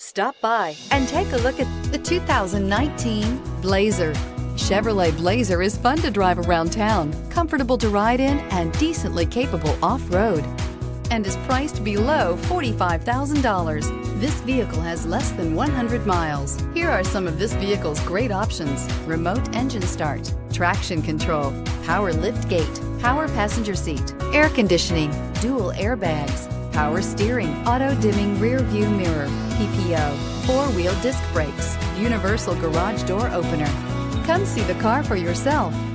Stop by and take a look at the 2019 Blazer. Chevrolet Blazer is fun to drive around town, comfortable to ride in, and decently capable off-road, and is priced below $45,000. This vehicle has less than 100 miles. Here are some of this vehicle's great options: remote engine start, traction control, power lift gate, power passenger seat, air conditioning, dual airbags, power steering, auto-dimming rear view mirror, PPO, four-wheel disc brakes, universal garage door opener. Come see the car for yourself.